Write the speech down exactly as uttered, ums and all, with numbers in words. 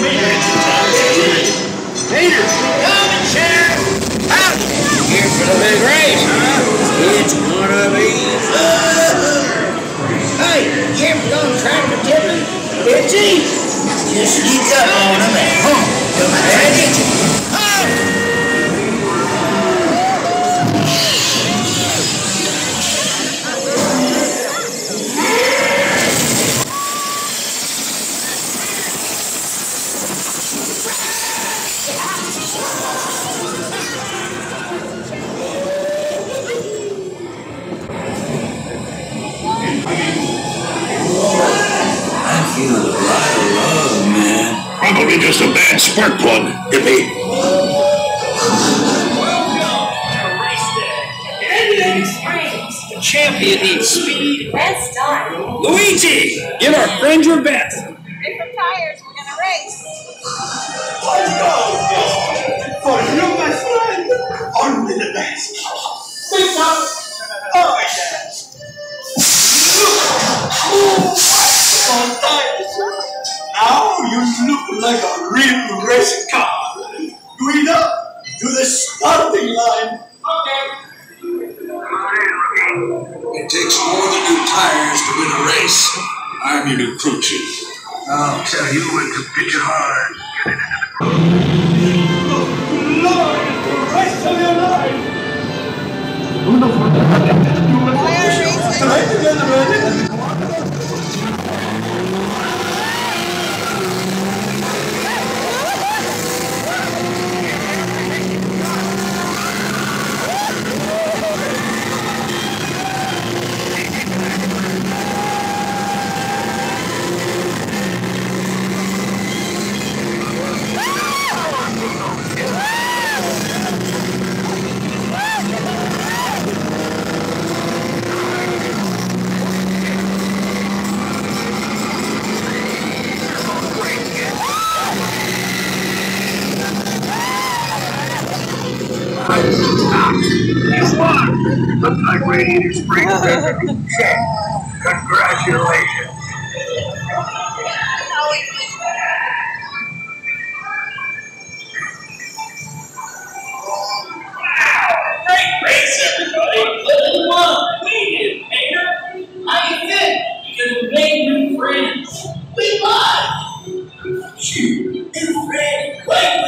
Peter, coming, Sheriff! Howdy! Here for the big race, huh? It's gonna be fun! Hey, you ever gone tractor tipping? It's easy. Just sneak up on them and hump them right at you. Hump! Probably just a bad spark plug, hippie. Radiator Springs. The champion needs speed. Best start. Luigi, give our friend your best. Different tires. We're gonna race. Let's go! For you, my friend, only the best. Sit up. Oh, my God. Oh, tires. Now you look like a real race car. Guida, to the starting line. Okay. It takes more than new tires to win a race. I'm your new crew chief. I'll tell you when to pitch it hard. Lord, the rest of your life. Right together, ready? You won! Looks like Radiator Springs Racers check. Congratulations. Great race, everybody! What you want? We did, Peter! How you fit? Because we made new friends. We lied! Shoot. New friends! Wait!